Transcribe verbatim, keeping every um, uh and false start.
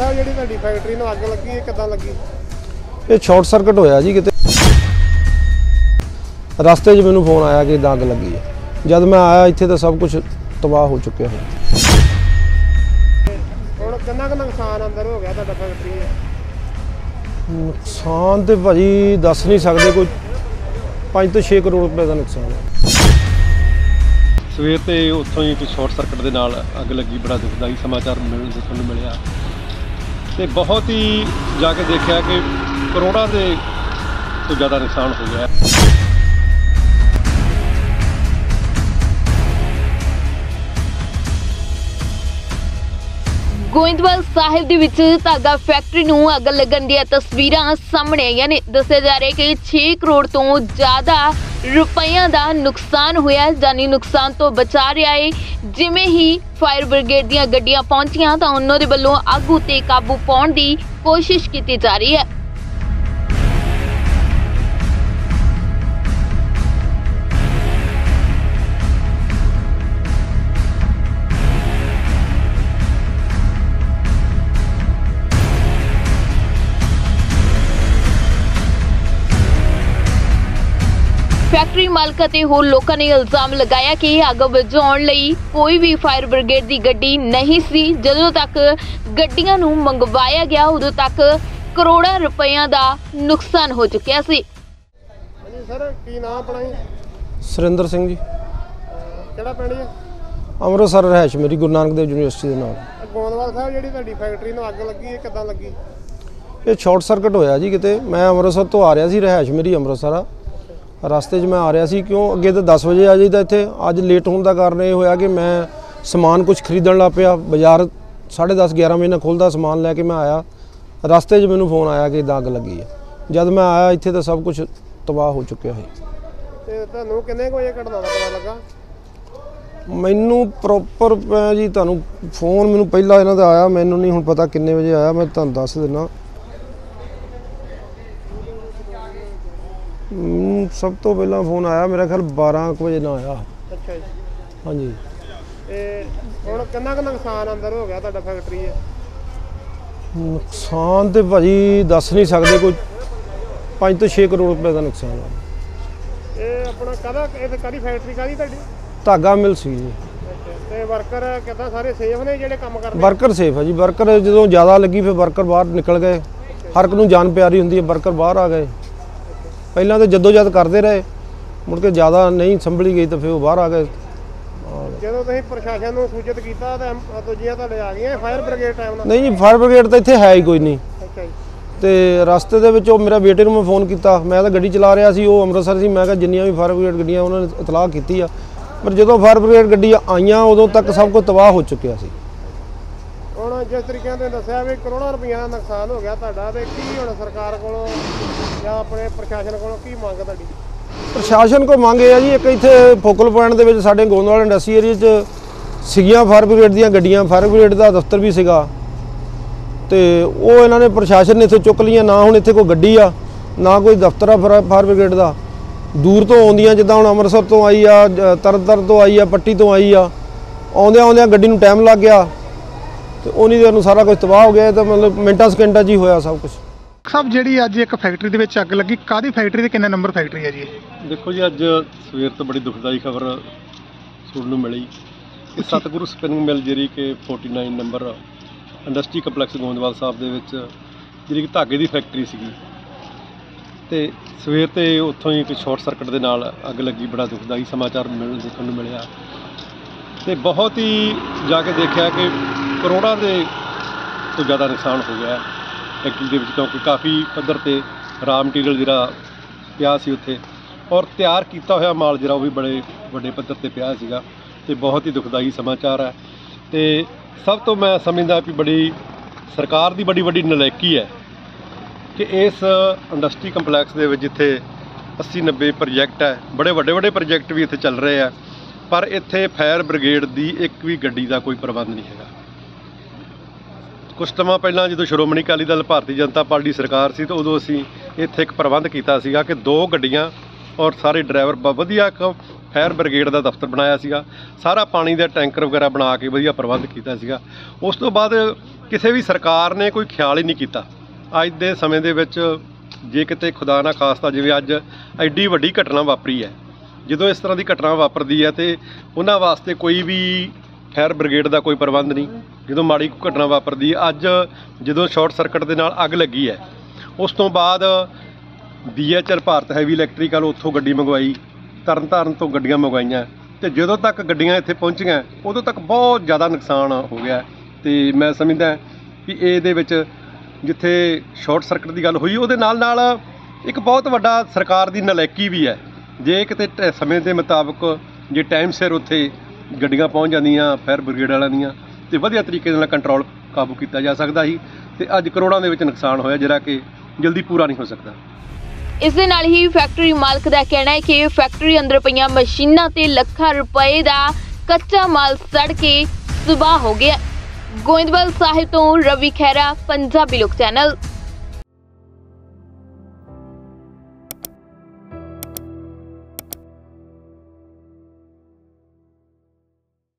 ਸਾਹਿਬ ਜਿਹੜੀ ਤੁਹਾਡੀ ਫੈਕਟਰੀ ਨੂੰ ਅੱਗ ਲੱਗੀ ਇਹ ਕਿੱਦਾਂ ਲੱਗੀ? ਇਹ ਸ਼ਾਰਟ ਸਰਕਟ ਹੋਇਆ ਜੀ ਕਿਤੇ ਰਸਤੇ 'ਚ ਮੈਨੂੰ ਫੋਨ ਆਇਆ ਕਿ ਇਦਾਂ ਅੱਗ ਲੱਗੀ ਹੈ। ਜਦ ਮੈਂ ਆਇਆ ਇੱਥੇ ਤਾਂ ਸਭ ਕੁਝ ਤਬਾਹ ਹੋ ਚੁੱਕਿਆ ਹੈ। ਹੁਣ ਕਿੰਨਾ ਕੁ ਨੁਕਸਾਨ ਅੰਦਰ ਹੋ ਗਿਆ ਤੁਹਾਡਾ ਫੈਕਟਰੀ ਦਾ? ਨੁਕਸਾਨ ਤੇ ਭਾਜੀ ਦੱਸ ਨਹੀਂ ਸਕਦੇ, ਕੋਈ ਪੰਜ ਤੋਂ ਛੇ ਕਰੋੜ ਰੁਪਏ ਦਾ ਨੁਕਸਾਨ ਹੈ। ਸਵੇਰ ਤੇ ਉੱਥੋਂ ਹੀ ਸ਼ਾਰਟ ਸਰਕਟ ਦੇ ਨਾਲ ਅੱਗ ਲੱਗੀ। ਬੜਾ ਦੁਖਦਾਈ ਸਮਾਚਾਰ ਮਿਲਣ ਦੇਖਣ ਨੂੰ ਮਿਲਿਆ ਤੇ ਬਹੁਤ ਹੀ ਜਾ ਕੇ ਦੇਖਿਆ ਕਿ ਕਰੋੜਾਂ ਦੇ ਤੋਂ ਜ਼ਿਆਦਾ ਨੁਕਸਾਨ ਹੋ ਗਿਆ। ਗੋਇੰਦਵਾਲ ਸਾਹਿਬ ਦੇ ਵਿੱਚ ਧਾਗਾ ਫੈਕਟਰੀ ਨੂੰ ਅੱਗ ਲੱਗਣ ਦੀਆਂ ਤਸਵੀਰਾਂ ਸਾਹਮਣੇ ਆਈਆਂ ਨੇ। ਦੱਸਿਆ ਜਾ ਰਿਹਾ ਕਿ ਛੇ ਕਰੋੜ ਤੋਂ ਜ਼ਿਆਦਾ ਰੁਪਈਆਂ ਦਾ ਨੁਕਸਾਨ ਹੋਇਆ। ਜਾਨੀ ਨੁਕਸਾਨ ਤੋਂ ਬਚਾ ਰਿਹਾ ਹੈ। ਜਿਵੇਂ ਹੀ ਫਾਇਰ ਬ੍ਰਿਗੇਡ ਦੀਆਂ ਗੱਡੀਆਂ ਪਹੁੰਚੀਆਂ ਤਾਂ ਉਹਨਾਂ ਦੇ ਵੱਲੋਂ ਅੱਗ ਉੱਤੇ ਕਾਬੂ ਪਾਉਣ ਦੀ ਕੋਸ਼ਿਸ਼ ਕੀਤੀ ਜਾ ਰਹੀ ਹੈ। फैक्ट्री मालक ते होर लोगों ने इल्जाम लगाया कि अग बुझाउण लई कोई भी फायर ब्रिगेड की गड्डी नहीं सी। जदों तक गड्डियां नूं मंगवाया गया उदों तक करोड़ों रुपयों का नुकसान हो चुकिया सी। ਹਾਂਜੀ ਸਰ, ਕੀ ਨਾਮ ਆਪਣਾ ਜੀ? ਸੁਰਿੰਦਰ ਸਿੰਘ ਜੀ। ਕਿਹੜਾ ਪਿੰਡ ਜੀ? ਅੰਮ੍ਰਿਤਸਰ ਰਹਿਸ਼ ਮੇਰੀ ਗੁਰੂ ਨਾਨਕ ਦੇਵ ਯੂਨੀਵਰਸਿਟੀ ਦੇ ਨਾਲ। ਗੋਇੰਦਵਾਲ ਸਾਹਿਬ ਜਿਹੜੀ ਤੁਹਾਡੀ ਫੈਕਟਰੀ ਨੂੰ ਅੱਗ ਲੱਗੀ ਇਹ ਕਿੱਦਾਂ ਲੱਗੀ? ਇਹ ਸ਼ਾਰਟ ਸਰਕਟ ਹੋਇਆ ਜੀ ਕਿਤੇ। ਮੈਂ ਅੰਮ੍ਰਿਤਸਰ ਤੋਂ ਆ ਰਿਹਾ ਸੀ, ਰਹਿਸ਼ ਮੇਰੀ ਅੰਮ੍ਰਿਤਸਰ ਆ। ਰਸਤੇ 'ਚ ਮੈਂ ਆ ਰਿਹਾ ਸੀ, ਕਿਉਂ ਅੱਗੇ ਤਾਂ ਦਸ ਵਜੇ ਆ ਜਾਈਦਾ ਇੱਥੇ। ਅੱਜ ਲੇਟ ਹੋਣ ਦਾ ਕਾਰਨ ਇਹ ਹੋਇਆ ਕਿ ਮੈਂ ਸਮਾਨ ਕੁਝ ਖਰੀਦਣ ਲੱਗ ਪਿਆ। ਬਾਜ਼ਾਰ ਸਾਢੇ ਦਸ ਗਿਆਰਾਂ ਵਜੇ ਨਾਲ ਖੁੱਲ੍ਹਦਾ। ਸਮਾਨ ਲੈ ਕੇ ਮੈਂ ਆਇਆ, ਰਸਤੇ 'ਚ ਮੈਨੂੰ ਫੋਨ ਆਇਆ ਕਿ ਇਦਾਂ ਅੱਗ ਲੱਗੀ ਹੈ। ਜਦ ਮੈਂ ਆਇਆ ਇੱਥੇ ਤਾਂ ਸਭ ਕੁਝ ਤਬਾਹ ਹੋ ਚੁੱਕਿਆ ਹੈ। ਤੇ ਤੁਹਾਨੂੰ ਕਿੰਨੇ ਕੁ ਵਜੇ ਘਟਨਾ ਦਾ ਪਤਾ ਲੱਗਾ? ਮੈਨੂੰ ਪ੍ਰੋਪਰ ਜੀ ਤੁਹਾਨੂੰ ਫੋਨ ਮੈਨੂੰ ਪਹਿਲਾਂ ਇਹਨਾਂ ਦਾ ਆਇਆ, ਮੈਨੂੰ ਨਹੀਂ ਹੁਣ ਪਤਾ ਕਿੰਨੇ ਵਜੇ ਆਇਆ। ਮੈਂ ਤੁਹਾਨੂੰ ਦੱਸ ਦਿੰਦਾ। ਸਭ ਤੋਂ ਪਹਿਲਾਂ ਫੋਨ ਆਇਆ ਮੇਰਾ ਖਿਆਲ ਬਾਰਾਂ ਕੁ ਵਜੇ ਨਾ ਆਇਆ। ਅੱਛਾ ਜੀ। ਹਾਂਜੀ। ਤੇ ਹੁਣ ਕਿੰਨਾ ਕੁ ਨੁਕਸਾਨ ਅੰਦਰ ਹੋ ਗਿਆ ਤੁਹਾਡਾ ਫੈਕਟਰੀ ਦਾ? ਨੁਕਸਾਨ ਤੇ ਭਾਜੀ ਦੱਸ ਨਹੀਂ ਸਕਦੇ, ਕੋਈ ਪੰਜ ਤੋਂ ਛੇ ਕਰੋੜ ਰੁਪਏ ਦਾ ਨੁਕਸਾਨ ਹੈ। ਇਹ ਆਪਣਾ ਕਾਹਦਾ, ਇਹ ਕਾਹਦੀ ਫੈਕਟਰੀ ਕਾਹਦੀ ਤੁਹਾਡੀ? ਧਾਗਾ ਮਿਲ ਸੀ ਜੀ। ਤੇ ਵਰਕਰ ਕਿੱਦਾਂ ਸਾਰੇ ਸੇਫ ਨੇ ਜਿਹੜੇ ਕੰਮ ਕਰਦੇ? ਵਰਕਰ ਸੇਫ ਹੈ ਜੀ। ਵਰਕਰ ਜਦੋਂ ਜ਼ਿਆਦਾ ਲੱਗੀ ਫਿਰ ਵਰਕਰ ਬਾਹਰ ਨਿਕਲ ਗਏ। ਹਰ ਇੱਕ ਨੂੰ ਜਾਨ ਪਿਆਰੀ ਹੁੰਦੀ ਹੈ, ਵਰਕਰ ਬਾਹਰ ਆ ਗਏ। ਪਹਿਲਾਂ ਤਾਂ ਜਦੋਜਦ ਕਰਦੇ ਰਹੇ, ਮੁੜ ਕੇ ਜ਼ਿਆਦਾ ਨਹੀਂ ਸੰਭਲੀ ਗਈ ਤਾਂ ਫਿਰ ਉਹ ਬਾਹਰ ਆ ਗਏ। ਜਦੋਂ ਤੁਸੀਂ ਪ੍ਰਸ਼ਾਸਨ ਨੂੰ ਸੂਚਿਤ ਕੀਤਾ ਤਾਂ ਦੂਜੀਆਂ ਤੁਹਾਡੇ ਆ ਗਈਆਂ ਫਾਇਰ ਬ੍ਰਿਗੇਡ ਟਾਈਮ ਨਾਲ? ਨਹੀਂ ਜੀ, ਫਾਇਰ ਬ੍ਰਿਗੇਡ ਤਾਂ ਇੱਥੇ ਹੈ ਹੀ ਕੋਈ ਨਹੀਂ। ਅੱਛਾ ਜੀ। ਤੇ ਰਸਤੇ ਦੇ ਵਿੱਚ ਉਹ ਮੇਰਾ ਬੇਟੇ ਨੂੰ ਮੈਂ ਫੋਨ ਕੀਤਾ। ਮੈਂ ਤਾਂ ਗੱਡੀ ਚਲਾ ਰਿਹਾ ਸੀ, ਉਹ ਅੰਮ੍ਰਿਤਸਰ ਸੀ। ਮੈਂ ਕਿਹਾ ਜਿੰਨੀਆਂ ਵੀ ਫਾਇਰ ਬ੍ਰਿਗੇਡ ਗੱਡੀਆਂ ਉਹਨਾਂ ਨੇ ਇਤਲਾਹ ਕੀਤੀ ਆ, ਪਰ ਜਦੋਂ ਫਾਇਰ ਬ੍ਰਿਗੇਡ ਗੱਡੀਆਂ ਆਈਆਂ ਉਦੋਂ ਤੱਕ ਸਭ ਕੁਝ ਤਬਾਹ ਹੋ ਚੁੱਕਿਆ ਸੀ। ਹੁਣ ਜਿਸ ਤਰੀਕੇ ਨਾਲ ਦੱਸਿਆ ਵੀ ਕਰੋੜਾਂ ਰੁਪਈਆ ਦਾ ਨੁਕਸਾਨ ਹੋ ਗਿਆ ਤੁਹਾਡਾ, ਤੇ ਕੀ ਹੁਣ ਸਰਕਾਰ ਕੋਲੋਂ ਜਾਂ ਆਪਣੇ ਪ੍ਰਸ਼ਾਸਨ ਕੋਲੋਂ ਕੀ ਮੰਗ ਤੁਹਾਡੀ? ਪ੍ਰਸ਼ਾਸਨ ਕੋਲ ਮੰਗ ਇਹ ਆ ਜੀ, ਇੱਕ ਇੱਥੇ ਫੋਕਲ ਪੁਆਇੰਟ ਦੇ ਵਿੱਚ ਸਾਡੇ ਗੋਇੰਦਵਾਲ ਇੰਡਸਟਰੀ ਏਰੀਆ 'ਚ ਸੀਗੀਆਂ ਫਾਇਰ ਬ੍ਰਿਗੇਡ ਦੀਆਂ ਗੱਡੀਆਂ। ਫਾਇਰ ਬ੍ਰਿਗੇਡ ਦਾ ਦਫ਼ਤਰ ਵੀ ਸੀਗਾ ਤੇ ਉਹ ਇਹਨਾਂ ਨੇ ਪ੍ਰਸ਼ਾਸਨ ਨੇ ਇੱਥੇ ਚੁੱਕ ਲਈਆਂ। ਨਾ ਹੁਣ ਇੱਥੇ ਕੋਈ ਗੱਡੀ ਆ, ਨਾ ਕੋਈ ਦਫ਼ਤਰ ਆ ਫਾਇਰ ਬ੍ਰਿਗੇਡ ਦਾ। ਦੂਰ ਤੋਂ ਆਉਂਦੀਆਂ, ਜਿੱਦਾਂ ਹੁਣ ਅੰਮ੍ਰਿਤਸਰ ਤੋਂ ਆਈ ਆ, ਤਰਨਤਾਰਨ ਤੋਂ ਆਈ ਆ, ਪੱਟੀ ਤੋਂ ਆਈ ਆ, ਆਉਂਦਿਆਂ ਆਉਂਦਿਆਂ ਗੱਡੀ ਨੂੰ ਟਾਈਮ ਲੱਗ ਗਿਆ ਤੇ ਉਨੀ ਦੇਰ ਨੂੰ ਸਾਰਾ ਕੁਝ ਤਬਾਹ ਹੋ ਗਿਆ। ਤਾਂ ਮਤਲਬ ਮਿੰਟਾਂ ਸਕਿੰਟਾਂ 'ਚ ਹੀ ਹੋਇਆ ਸਭ ਕੁਝ। ਸਭ ਜਿਹੜੀ ਅੱਜ ਇੱਕ ਫੈਕਟਰੀ ਦੇ ਵਿੱਚ ਅੱਗ ਲੱਗੀ, ਕਾਹਦੀ ਫੈਕਟਰੀ ਤੇ ਕਿੰਨਾ ਨੰਬਰ ਫੈਕਟਰੀ ਹੈ ਜੀ? ਦੇਖੋ ਜੀ, ਅੱਜ ਸਵੇਰ ਤੋਂ ਬੜੀ ਦੁਖਦਾਈ ਖਬਰ ਸੁਣਨ ਨੂੰ ਮਿਲੀ ਕਿ ਸਤਿਗੁਰੂ ਸਪਿਨਿੰਗ ਮਿਲ ਜਿਹੜੀ ਕਿ ਉਨਤਾਲੀ number industry complex Goindwal Sahib ਦੇ ਵਿੱਚ ਜਿਹੜੀ ਕਿ ਧਾਗੇ ਦੀ ਫੈਕਟਰੀ ਸੀਗੀ, ਤੇ ਸਵੇਰ ਤੇ ਉੱਥੋਂ ਹੀ ਇੱਕ ਸ਼ਾਰਟ ਸਰਕਟ ਦੇ ਨਾਲ ਅੱਗ ਲੱਗੀ। ਬੜਾ ਦੁਖਦਾਈ ਸਮਾਚਾਰ ਮਿਲਣ ਦੇਖਣ ਨੂੰ ਮਿਲਿਆ ਤੇ ਬਹੁਤ ਹੀ ਜਾ ਕੇ ਦੇਖਿਆ ਕਿ ਕਰੋੜਾਂ ਦੇ ਤੋਂ ਜ਼ਿਆਦਾ ਨੁਕਸਾਨ ਹੋ ਗਿਆ ਫੈਕਟਰੀ ਦੇ ਵਿੱਚ, ਕਿਉਂਕਿ ਕਾਫੀ ਪੱਧਰ 'ਤੇ ਰਾ ਮਟੀਰੀਅਲ ਜਿਹੜਾ ਪਿਆ ਸੀ ਉੱਥੇ, ਔਰ ਤਿਆਰ ਕੀਤਾ ਹੋਇਆ ਮਾਲ ਜਿਹੜਾ ਉਹ ਵੀ ਬੜੇ ਵੱਡੇ ਪੱਧਰ 'ਤੇ ਪਿਆ ਸੀਗਾ। ਤੇ ਬਹੁਤ ਹੀ ਦੁਖਦਾਈ ਸਮਾਚਾਰ ਹੈ। ਤੇ ਸਭ ਤੋਂ ਮੈਂ ਸਮਝਦਾ ਵੀ ਬੜੀ ਸਰਕਾਰ ਦੀ ਬੜੀ ਵੱਡੀ ਨਲਾਇਕੀ ਹੈ ਕਿ ਇਸ ਇੰਡਸਟਰੀ ਕੰਪਲੈਕਸ ਦੇ ਵਿੱਚ ਜਿੱਥੇ अस्सी नब्बे प्रोजैक्ट है, बड़े वड्डे वड्डे प्रोजैक्ट भी इत्थे चल रहे हैं, पर इत्थे फायर ब्रिगेड की एक भी गड्डी का कोई प्रबंध नहीं है। कुछ समा पहला जो श्रोमणी अकाली दल भारतीय जनता पार्टी सरकार सी तो उदों असीं इत्थे एक प्रबंध किया सीगा कि दो गड्डियां और सारे ड्राइवर वधिया ਫਾਇਰ ਬ੍ਰਿਗੇਡ ਦਾ ਦਫ਼ਤਰ ਬਣਾਇਆ ਸੀਗਾ, ਸਾਰਾ ਪਾਣੀ ਦਾ ਟੈਂਕਰ ਵਗੈਰਾ ਬਣਾ ਕੇ ਵਧੀਆ ਪ੍ਰਬੰਧ ਕੀਤਾ ਸੀਗਾ। ਉਸ ਤੋਂ ਬਾਅਦ ਕਿਸੇ ਵੀ ਸਰਕਾਰ ਨੇ ਕੋਈ ਖਿਆਲ ਹੀ ਨਹੀਂ ਕੀਤਾ। ਅੱਜ ਦੇ ਸਮੇਂ ਦੇ ਵਿੱਚ ਜੇ ਕਿਤੇ ਖੁਦਾ ਨਾ ਖਾਸਤਾ ਜਿਵੇਂ ਅੱਜ ਐਡੀ ਵੱਡੀ ਘਟਨਾ ਵਾਪਰੀ ਹੈ, ਜਦੋਂ ਇਸ ਤਰ੍ਹਾਂ ਦੀ ਘਟਨਾ ਵਾਪਰਦੀ ਹੈ ਤੇ ਉਹਨਾਂ ਵਾਸਤੇ ਕੋਈ ਵੀ ਫਾਇਰ ਬ੍ਰਿਗੇਡ ਦਾ ਕੋਈ ਪ੍ਰਬੰਧ ਨਹੀਂ। ਜਦੋਂ ਮਾੜੀ ਘਟਨਾ ਵਾਪਰਦੀ ਹੈ, ਅੱਜ ਜਦੋਂ ਸ਼ਾਰਟ ਸਰਕਟ ਦੇ ਨਾਲ ਅੱਗ ਲੱਗੀ ਹੈ, ਉਸ ਤੋਂ ਬਾਅਦ B H L Bharat heavy electrical ਉੱਥੋਂ ਗੱਡੀ ਮੰਗਵਾਈ, ਤਰਨ ਤਾਰਨ ਤੋਂ ਗੱਡੀਆਂ ਮੰਗਵਾਈਆਂ, ਤੇ ਜਦੋਂ ਤੱਕ ਗੱਡੀਆਂ ਇੱਥੇ ਪਹੁੰਚੀਆਂ ਉਦੋਂ ਤੱਕ ਬਹੁਤ ਜ਼ਿਆਦਾ ਨੁਕਸਾਨ ਹੋ ਗਿਆ। ਤੇ ਮੈਂ ਸਮਝਦਾ ਕਿ ਇਹਦੇ ਵਿੱਚ ਜਿੱਥੇ ਸ਼ਾਰਟ ਸਰਕਟ ਦੀ ਗੱਲ ਹੋਈ, ਉਹਦੇ ਨਾਲ ਨਾਲ ਇੱਕ ਬਹੁਤ ਵੱਡਾ ਸਰਕਾਰ ਦੀ ਨਲਾਇਕੀ ਵੀ ਹੈ। ਜੇ ਕਿਤੇ ਟ- ਸਮੇਂ ਦੇ ਮੁਤਾਬਕ ਜੇ ਟਾਈਮ ਸਿਰ ਉੱਥੇ ਗੱਡੀਆਂ ਪਹੁੰਚ ਜਾਂਦੀਆਂ ਫਾਇਰ ਬ੍ਰਿਗੇਡ ਵਾਲਿਆਂ ਦੀਆਂ, ਤੇ ਵਧੀਆ ਤਰੀਕੇ ਨਾਲ ਕੰਟਰੋਲ ਕਾਬੂ ਕੀਤਾ ਜਾ ਸਕਦਾ ਸੀ। ਤੇ ਅੱਜ ਕਰੋੜਾਂ ਦੇ ਵਿੱਚ ਨੁਕਸਾਨ ਹੋਇਆ ਜਿਹੜਾ ਕਿ ਜਲਦੀ ਪੂਰਾ ਨਹੀਂ ਹੋ ਸਕਦਾ। ਇਸ ਦੇ ਨਾਲ ਹੀ ਫੈਕਟਰੀ ਮਾਲਕ ਦਾ ਕਹਿਣਾ ਹੈ ਕਿ ਫੈਕਟਰੀ ਅੰਦਰ ਪਈਆਂ ਮਸ਼ੀਨਾਂ ਤੇ ਲੱਖਾਂ ਰੁਪਏ ਦਾ ਕੱਚਾ ਮਾਲ ਸੜ ਕੇ ਸੁਆਹ ਹੋ ਗਿਆ। ਗੋਇੰਦਵਾਲ ਸਾਹਿਬ ਤੋਂ ਰਵੀ ਖਹਿਰਾ, ਪੰਜਾਬੀ ਲੋਕ ਚੈਨਲ।